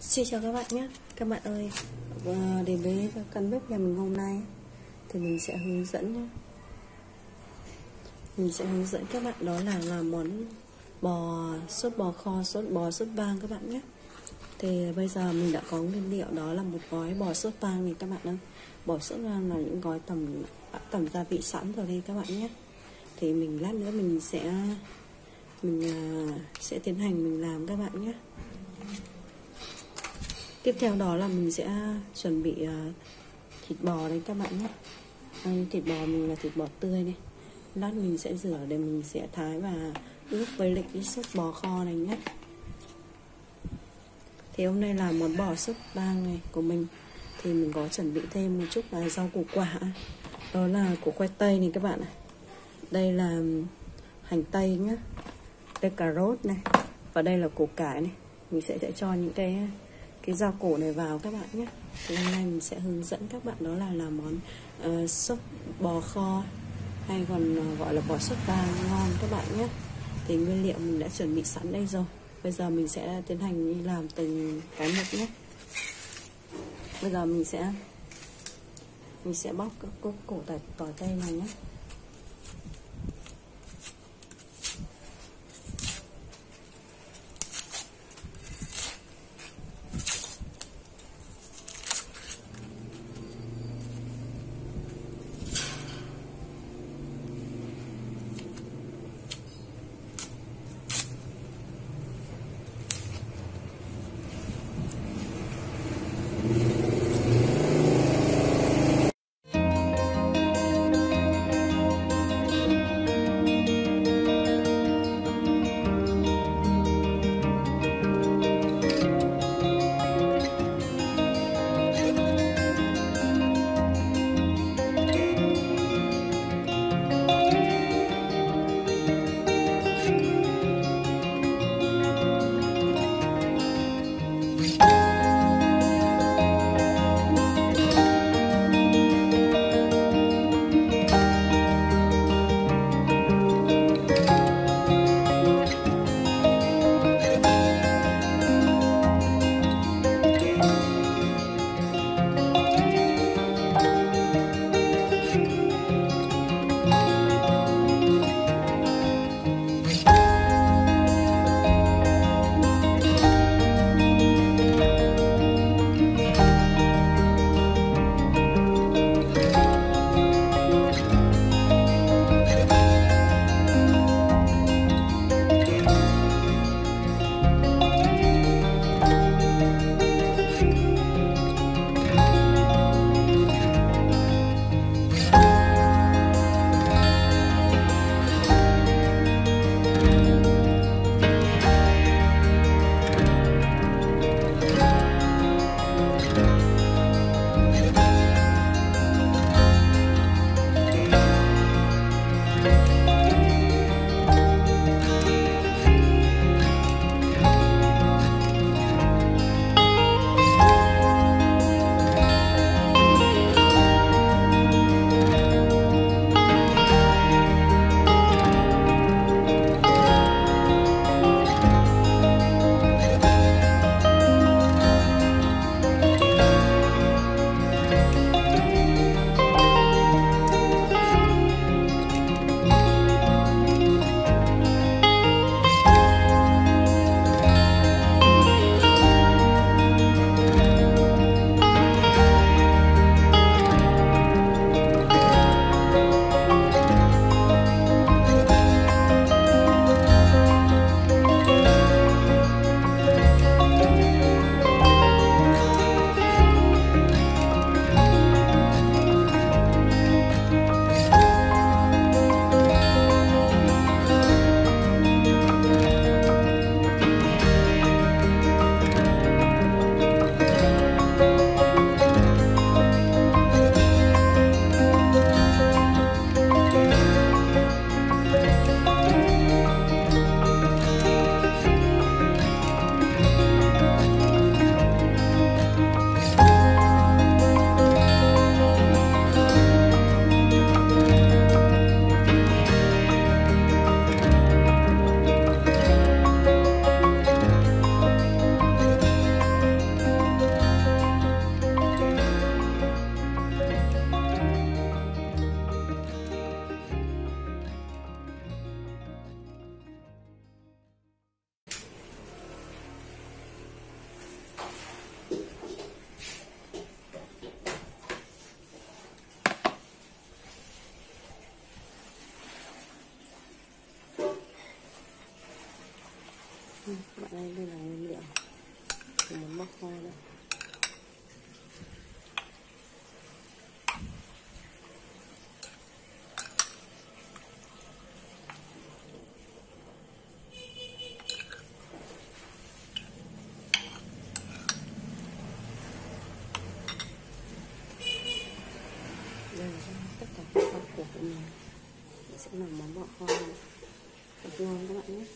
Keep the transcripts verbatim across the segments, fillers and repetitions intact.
Xin chào các bạn nhé. Các bạn ơi, đến với căn bếp nhà mình hôm nay thì mình sẽ hướng dẫn nhé. Mình sẽ hướng dẫn các bạn đó là làm món bò sốt bò kho, sốt bò sốt vang các bạn nhé. Thì bây giờ mình đã có nguyên liệu đó là một gói bò sốt vang này các bạn ơi. Bò sốt vang là những gói tẩm tẩm gia vị sẵn rồi đây các bạn nhé. Thì mình lát nữa mình sẽ mình sẽ tiến hành mình làm các bạn nhé. Tiếp theo đó là mình sẽ chuẩn bị uh, thịt bò đấy các bạn nhé. Đây, thịt bò mình là thịt bò tươi này. Lát mình sẽ rửa để mình sẽ thái và ướp với lại cái sốt bò kho này nhé. Thì hôm nay là món bò sốt vang này của mình thì mình có chuẩn bị thêm một chút là rau củ quả. Đó là củ khoai tây này các bạn ạ. Đây là hành tây nhé. Đây cà rốt này. Và đây là củ cải này. Mình sẽ sẽ cho những cái cái rau củ này vào các bạn nhé. Thì hôm nay mình sẽ hướng dẫn các bạn đó là làm món uh, sốt bò kho hay còn uh, gọi là bò sốt vang ngon các bạn nhé. Thì nguyên liệu mình đã chuẩn bị sẵn đây rồi. Bây giờ mình sẽ tiến hành đi làm từng cái một nhé. Bây giờ mình sẽ mình sẽ bóc các cốt cổ tỏi tỏi tây này nhé. Mình muốn bóc hoa nữa. Đây là tất cả các rau củ của mình. Mình sẽ làm món bọ hoa này. Rất ngon các bạn nhé.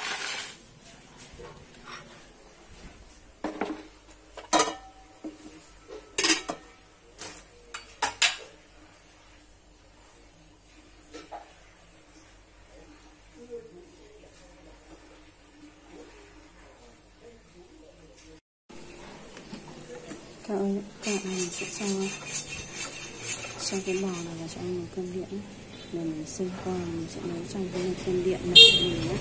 Các ơi, các bạn mình sẽ cho cho cái bò này vào trong nồi cơm điện. Rồi mình xông qua mình sẽ nấu trong cái nồi cơm điện này của mình nhé.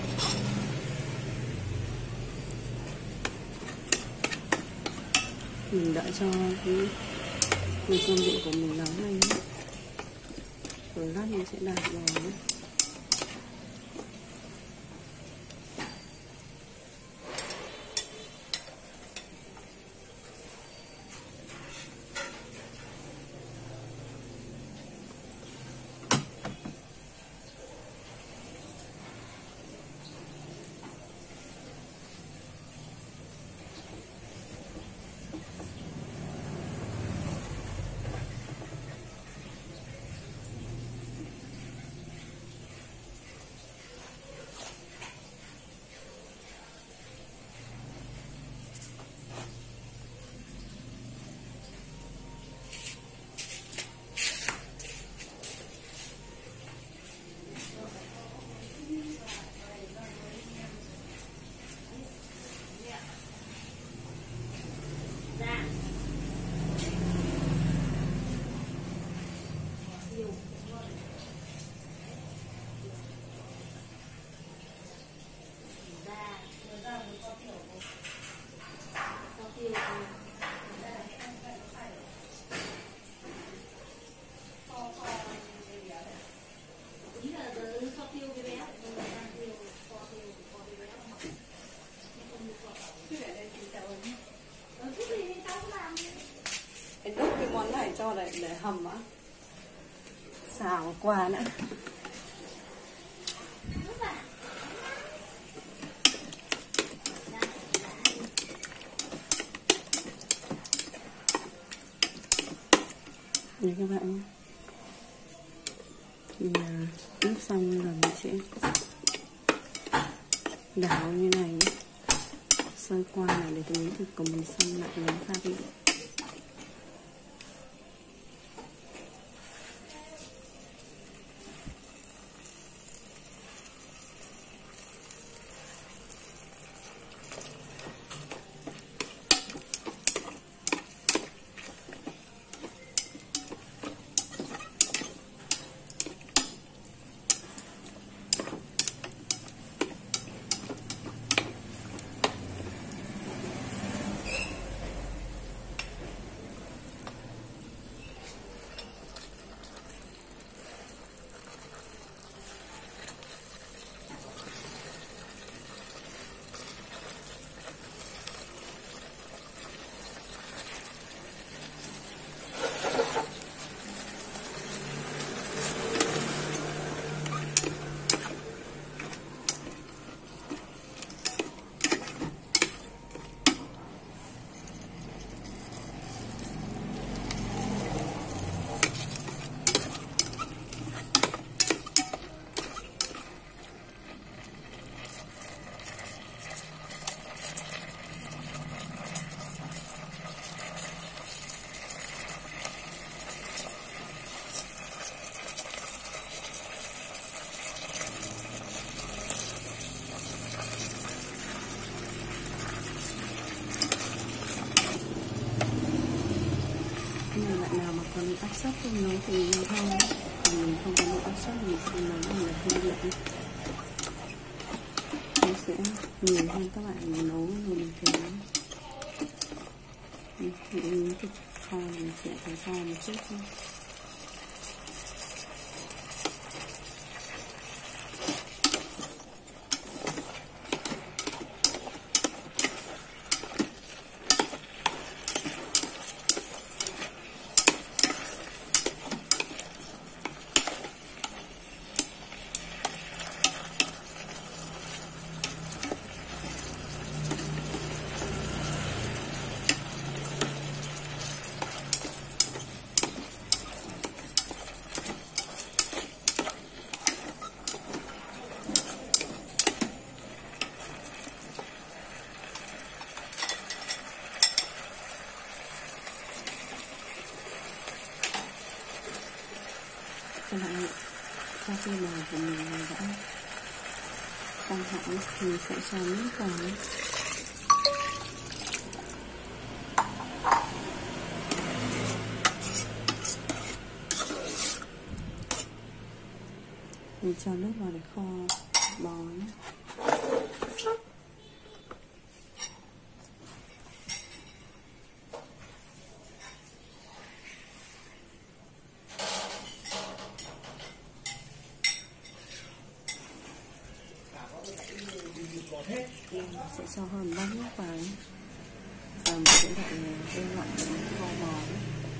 Mình đợi cho cái nồi cơm điện của mình nóng lên nhé. Rồi lát mình sẽ đảo bò nhé. Em đốt cái món này cho để, để hầm á. Xào qua nữa. Đây các bạn nhé. Mình ướp xong rồi mình sẽ đảo như này nhé. Sơi qua này để tí thì cùng mình xông lại lấy gia vị. Còn áp suất không nấu thì nhiều hơn. Còn mình không có độ áp suất thì mình sẽ nấu bằng hơi điện. Nó sẽ nhiều hơn các bạn nấu người bình thường. Những thịt kho mình sẽ phải kho một chút thôi. khi nào của mình đã căng thẳng mình sẽ cho nước vào. Mình cho nước vào để kho bò nhé. Mình sẽ cho hơn bát nước vào nhé. Giờ mình sẽ đợi êm lại kho bò nhé.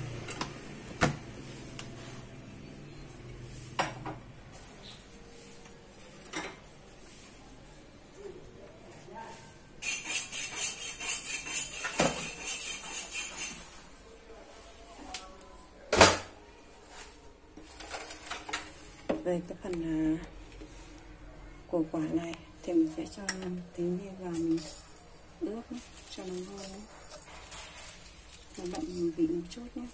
Về cái phần uh, của quả này thì mình sẽ cho tí bia vào mình ướp nhé, cho nó ngon, nó đậm vị một chút nhé.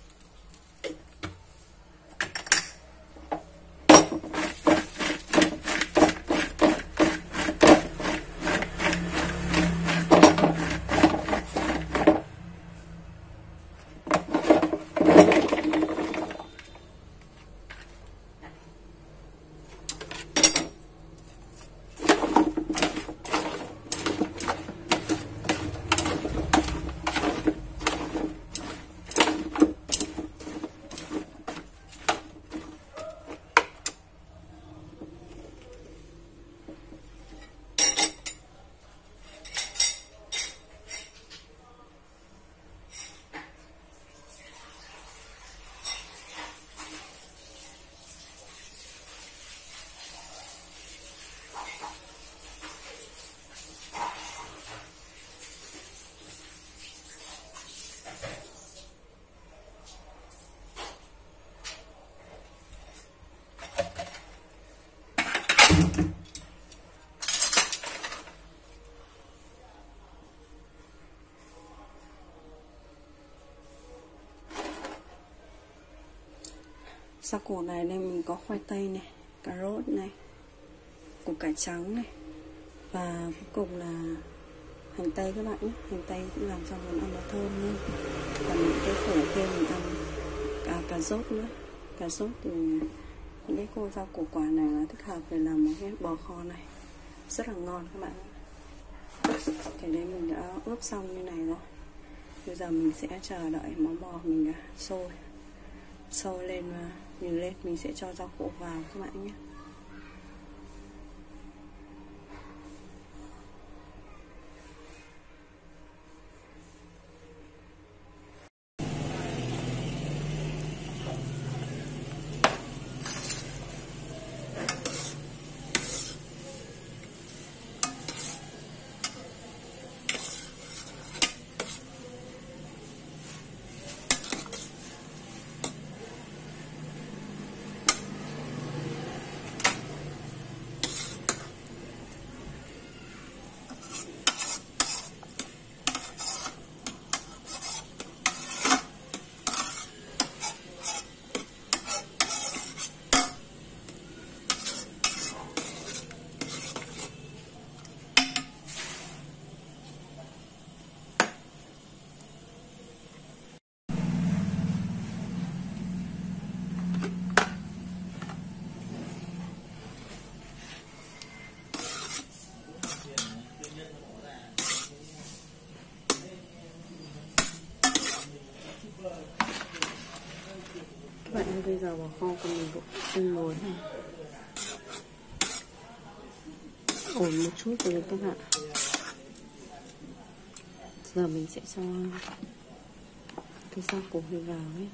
Sau củ này đây mình có khoai tây này, cà rốt này, củ cải trắng này, và cuối cùng là hành tây các bạn nhé. Hành tây cũng làm cho món ăn nó thơm hơn. Còn những cái củ kia mình ăn cả cà rốt nữa. Cà rốt thì những cái cô rau củ quả này là thích hợp để làm một cái bò kho này, rất là ngon các bạn. Cái đấy mình đã ướp xong như này rồi. Bây giờ mình sẽ chờ đợi món bò mình sôi sôi lên và nhìn lên mình sẽ cho rau củ vào các bạn nhé. Bạn ơi, bây giờ bò kho của mình cũng tương đối này, ổn một chút rồi các bạn. Giờ mình sẽ cho cái rau củ này vào ấy.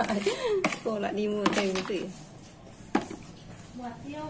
lại cô lại đi mua thêm cái gì? Quả tiêu.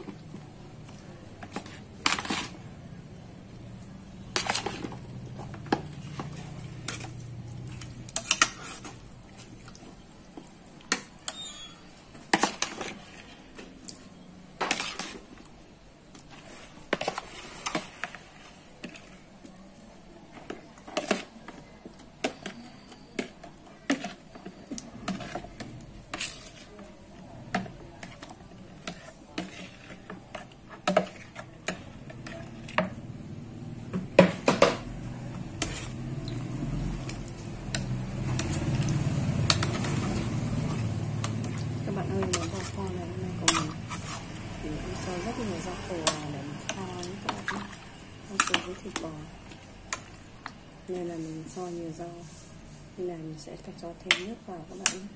Các bạn ơi, món bò kho này hôm nay của mình thì mình cho rất nhiều rau củ vào để mình kho những các bạn nhé. Rau củ với thịt bò nên là mình cho nhiều rau, nên là mình sẽ phải cho thêm nước vào các bạn nhé.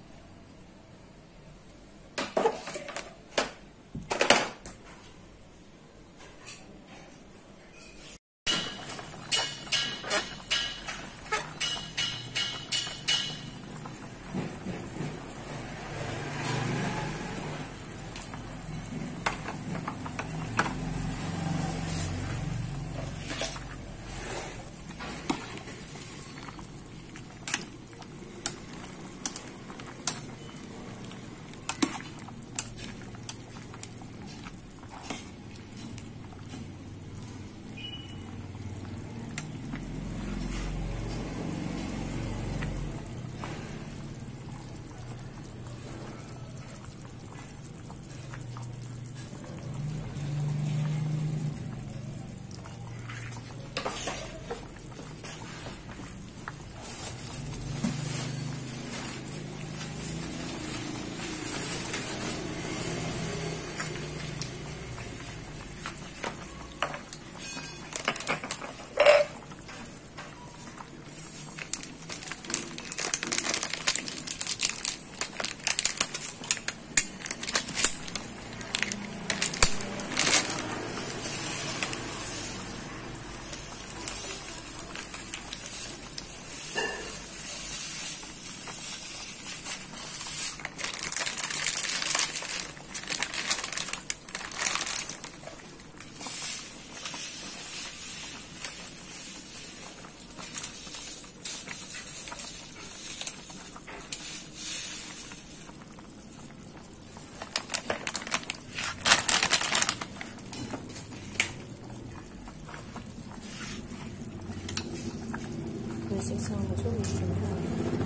Mình sẽ cho một chút mì chính vào.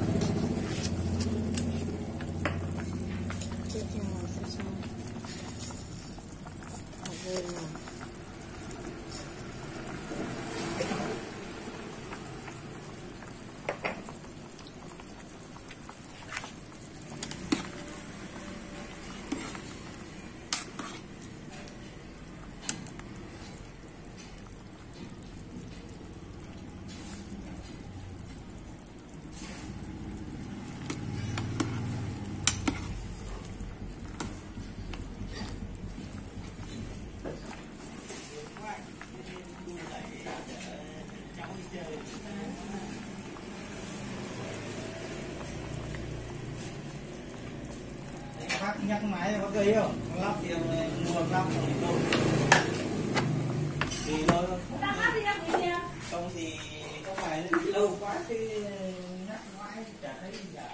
Tiếp theo là sẽ cho hạt rơm vào. Bác nhắc máy có cây không? Lắp thì mua lắp rồi đâu. Thì nó không thì có phải lâu quá thì nhắc mãi chả thấy gì cả.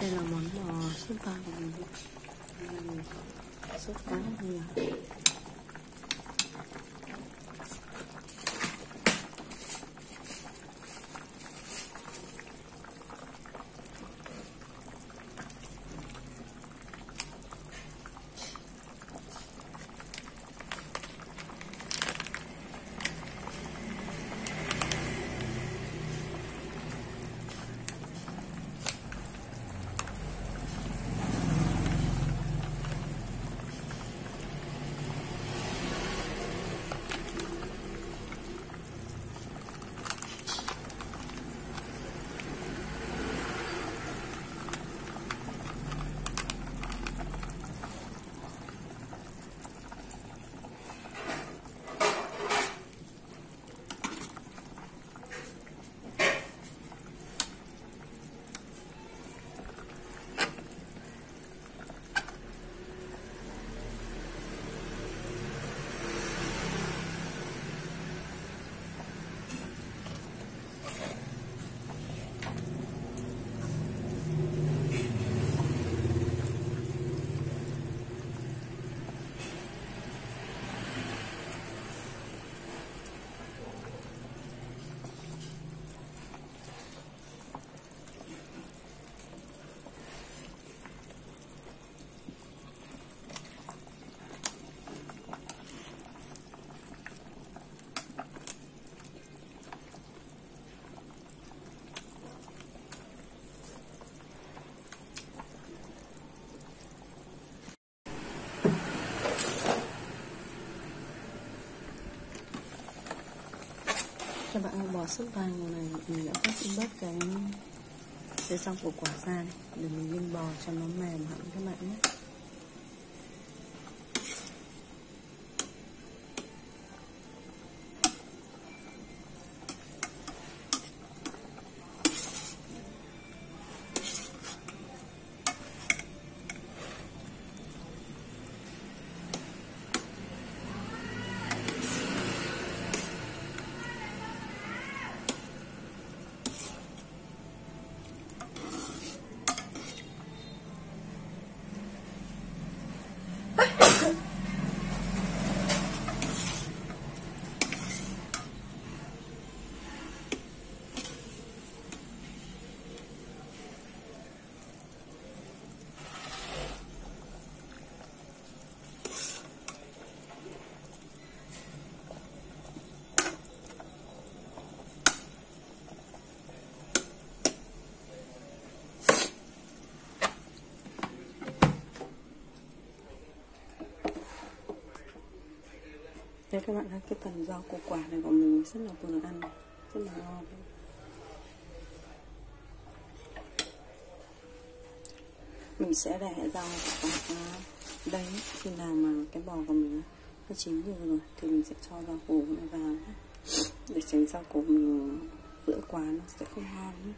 Đây là món bò sốt vang của mình. Sốt cá nhiều. Các bạn ơi, bò sốt vang này mình đã cắt bớt cái cái rau củ quả ra này để mình ninh bò cho nó mềm hẳn các bạn nhé. Đây các bạn thấy cái phần rau củ quả này của mình rất là vừa ăn, rất là ngon. Mình sẽ để rau củ quả đây, khi nào mà cái bò của mình nó chín được rồi thì mình sẽ cho rau củ này vào để tránh rau củ mình vữa quá nó sẽ không ngon nữa.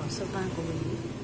sô ba của mình.